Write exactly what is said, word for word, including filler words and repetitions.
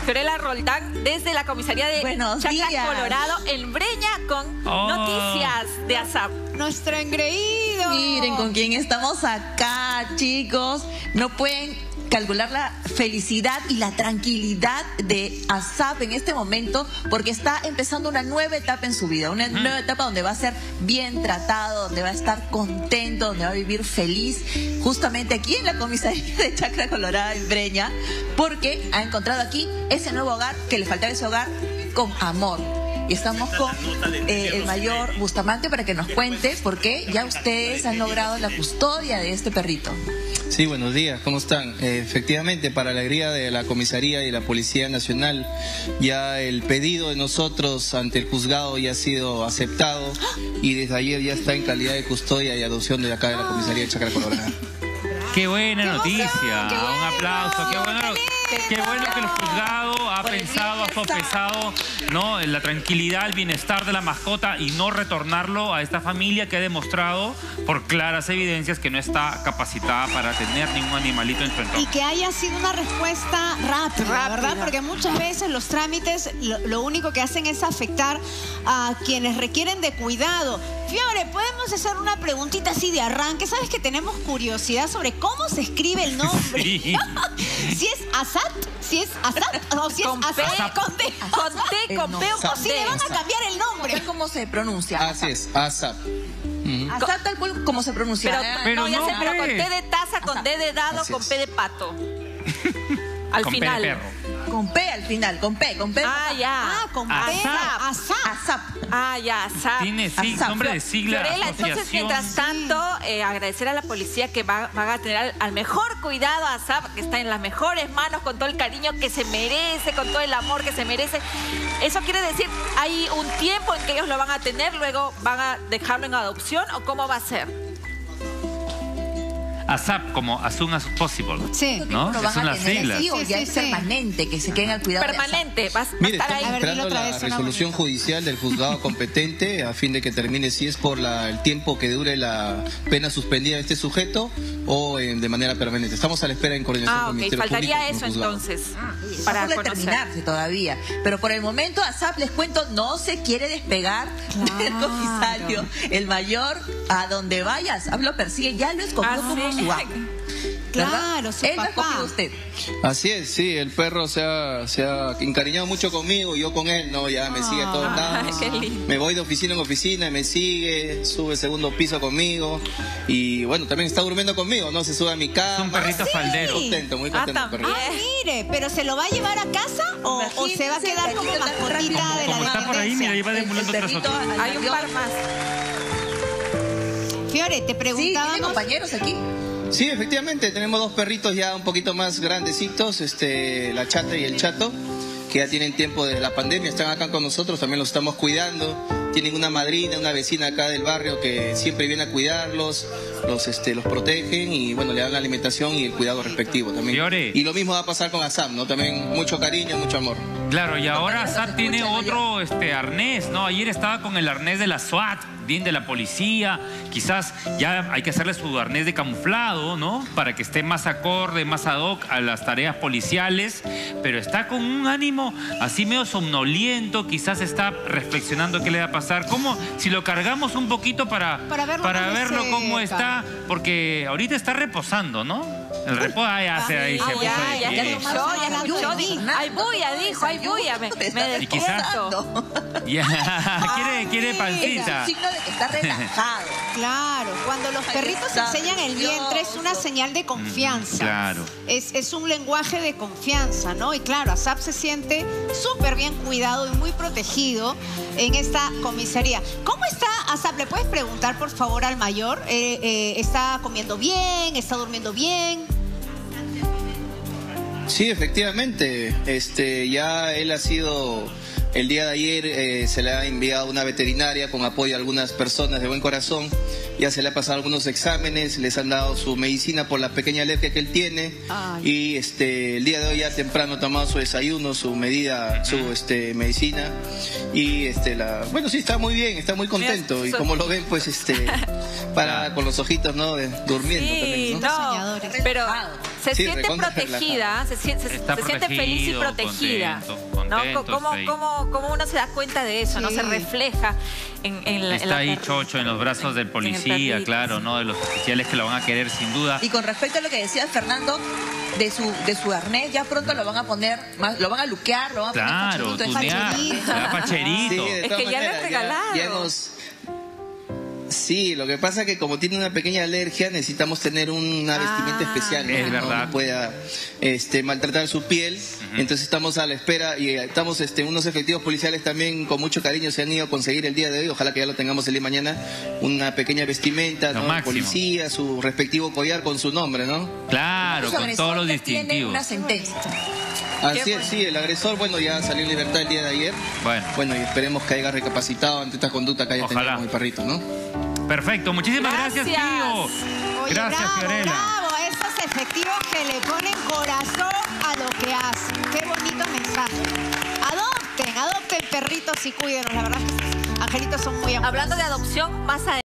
Fiorella Roldán desde la comisaría de Buenos Chacra, días. Colorado, en Breña, con Oh. noticias de ASAP. Nuestro engreído. Miren con quién estamos acá, chicos. No pueden calcular la felicidad y la tranquilidad de ASAP en este momento, porque está empezando una nueva etapa en su vida, una Uh-huh. nueva etapa donde va a ser bien tratado, donde va a estar contento, donde va a vivir feliz, justamente aquí en la comisaría de Chacra Colorada en Breña, porque ha encontrado aquí ese nuevo hogar que le faltaba, ese hogar con amor. Y estamos con eh, el mayor Bustamante para que nos cuente por qué ya ustedes han logrado la custodia de este perrito. Sí, buenos días, ¿cómo están? Eh, efectivamente, para alegría de la Comisaría y la Policía Nacional, ya el pedido de nosotros ante el juzgado ya ha sido aceptado y desde ayer ya está en calidad de custodia y adopción de acá de la Comisaría de Chacra Colorada. Qué buena noticia, qué un bueno, aplauso, qué bueno, qué bueno que el juzgado ha Por el pensado, ha bien de sopesado, ¿no?, en la tranquilidad, el bienestar de la mascota y no retornarlo a esta familia que ha demostrado por claras evidencias que no está capacitada para tener ningún animalito en su Y entorno. que haya sido una respuesta rápida, Rápida. ¿verdad? Porque muchas veces los trámites lo, lo único que hacen es afectar a quienes requieren de cuidado. Fiore, podemos hacer una preguntita así de arranque. ¿Sabes que tenemos curiosidad sobre cómo se escribe el nombre? Sí. Si es Asap, si es Asap o si es Con P, Asap. Con T. Con T, con P o Asap. con O si le van D. a cambiar el nombre. ¿Cómo se pronuncia? Así es, ASAP. Ujú. ASAP tal cual como se pronuncia. Pero, Ah, Pero no, ya no, sé, pero con pues. T de taza, con D de dado, Así con es. P de pato. Al Con P de final. perro. Con P al final, con P, con P. Ah, ya. Ah, con P. Asap. Asap. ASAP. Ah, ya, ASAP. Tiene sí, Asap. nombre de sigla, Fiorella, entonces, asociación. mientras tanto, eh, agradecer a la policía que va, van a tener al, al mejor cuidado a ASAP, que está en las mejores manos, con todo el cariño que se merece, con todo el amor que se merece. Eso quiere decir, ¿hay un tiempo en que ellos lo van a tener, luego van a dejarlo en adopción o cómo va a ser? ASAP, como as soon as possible. Sí. ¿No? Lo Que van son a las tener siglas. así o Sí, ya sí, es sí. permanente, que se queden al cuidado de ASAP. Permanente, vas a Mire, estar estamos ahí. A ver, dilo esperando otra la vez, suena resolución bonito. judicial del juzgado competente a fin de que termine si es por la, el tiempo que dure la pena suspendida de este sujeto o eh, de manera permanente. Estamos a la espera en coordinación Ah, con el ok, Ministerio faltaría Público y eso con el juzgado. entonces, Para para por conocer. terminarse todavía. Pero por el momento ASAP, les cuento, no se quiere despegar del Claro. comisario. El mayor, a donde vaya, ASAP lo persigue, ya lo escogió Ah, como sí. su amo. Claro, ¿Verdad? su Él lo papá. escogió a usted. Así es, sí, el perro se ha, se ha encariñado mucho conmigo, yo con él, no, ya me sigue a todos Ay, lados. qué lindo. Me voy de oficina en oficina, me sigue, sube segundo piso conmigo y bueno, también está durmiendo conmigo, ¿no? Se sube a mi cama. Es un perrito faldero. Contento, muy Ah, contento el también. perrito. Ah, mire, pero ¿se lo va a llevar a casa o, o se va a quedar como mascotita de la Como está por ahí, mira, dependencia? ahí va demulando El tras perrito otro. al Hay un mayor. par más. Fiore, te Sí, tiene preguntábamos. compañeros aquí. Sí, efectivamente, tenemos dos perritos ya un poquito más grandecitos, este, la chata y el chato, que ya tienen tiempo de la pandemia, están acá con nosotros, también los estamos cuidando. Tienen una madrina, una vecina acá del barrio que siempre viene a cuidarlos, los, este, los protegen y bueno, le dan la alimentación y el cuidado respectivo también. Fiore. Y lo mismo va a pasar con ASAP, ¿no? También mucho cariño, mucho amor. Claro, y ahora Compañeros, ASAP ¿nos tiene escuchan otro este, arnés, ¿no? Ayer estaba con el arnés de la SWAT, bien de la policía. Quizás ya hay que hacerle su arnés de camuflado, ¿no? Para que esté más acorde, más ad hoc a las tareas policiales. Pero está con un ánimo así medio somnoliento, quizás está reflexionando qué le va a pasar. ¿Cómo? Si lo cargamos un poquito para, Para verlo para más de verlo cómo cerca. está, porque ahorita está reposando, ¿no? El reposo, ah, ya se, ahí se Ah, puso ya, de ya pie. se escuchó, ya se escuchó. Di- Ay, bulla, dijo, ay, bulla. Me, me Y quizás- despierto. Ya, quiere, quiere Es pancita. un signo de que está relajado. Claro, cuando los Ay, perritos está enseñan el vientre es una precioso. señal de confianza. Claro. Es, es un lenguaje de confianza, ¿no? Y claro, ASAP se siente súper bien cuidado y muy protegido en esta comisaría. ¿Cómo está ASAP? ¿Le puedes preguntar, por favor, al mayor? Eh, eh, ¿Está comiendo bien? ¿Está durmiendo bien? Sí, efectivamente, este, ya él ha sido, el día de ayer eh, se le ha enviado una veterinaria con apoyo a algunas personas de buen corazón, ya se le ha pasado algunos exámenes, les han dado su medicina por la pequeña alergia que él tiene. Ay. Y este, el día de hoy ya temprano ha tomado su desayuno, su medida, su este, medicina y este, la, bueno, sí, está muy bien, está muy contento Mira, y su- como lo ven, pues este, para Claro. con los ojitos, ¿no? De- durmiendo Sí, también, ¿no? no, Soñadores. pero se Sí, siente recontra protegida, se, siente- se- Está se siente feliz y protegido, protegida. contento, ¿no? contento, ¿Cómo, está ahí. cómo, cómo uno se da cuenta de eso? ¿No? Sí. Se refleja en, en la en Está la ahí perrita. Chocho en los brazos del En el policía, perrito, claro, sí. ¿no? De los oficiales que lo van a querer sin duda. Y con respecto a lo que decía Fernando, de su, de su arnés, ya pronto lo van a poner, más, lo van a luquear, lo van a Claro, poner tunear, facherito. le da facherito. Sí, de Es todas que ya le han maneras, regalado. ya hemos- Sí, lo que pasa es que como tiene una pequeña alergia, necesitamos tener una vestimenta Ah, especial, ¿no? es que no- verdad. no pueda este, maltratar su piel. Entonces estamos a la espera y eh, estamos este, unos efectivos policiales también con mucho cariño se han ido a conseguir el día de hoy. Ojalá que ya lo tengamos el día de mañana. Una pequeña vestimenta, Lo ¿no? máximo. Policía, su respectivo collar con su nombre, ¿no? Claro, Su con agresor todos los ya tiene distintivos. una sentencia. Así es, sí, el agresor, bueno, ya salió en libertad el día de ayer. Bueno. Bueno, y esperemos que haya recapacitado ante esta conducta que haya tenido Ojalá. con el perrito, ¿no? Perfecto, muchísimas gracias, Gracias. tío. Oye, Gracias, bravo, Fiorella. bravo, esos efectivos que le ponen corazón a lo que hacen. Qué bonito mensaje. Adopten, adopten perritos y cuídenlos. La verdad es que estos angelitos son muy amables. Hablando de adopción, más adelante.